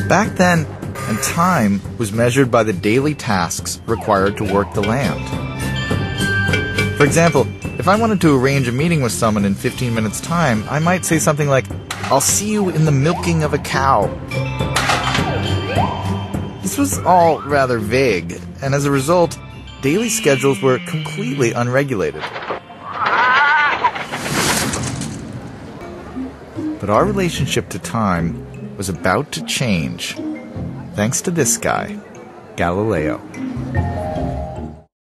Back then, and time was measured by the daily tasks required to work the land. For example, if I wanted to arrange a meeting with someone in 15 minutes' time, I might say something like, "I'll see you in the milking of a cow." This was all rather vague, and as a result, daily schedules were completely unregulated. But our relationship to time was about to change, thanks to this guy, Galileo.